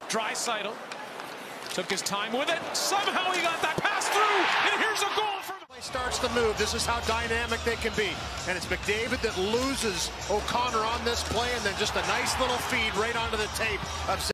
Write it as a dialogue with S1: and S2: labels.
S1: Draisaitl took his time with it. Somehow he got that pass through, and here's a goal from...
S2: Starts the move. This is how dynamic they can be. And it's McDavid that loses O'Connor on this play, and then just a nice little feed right onto the tape of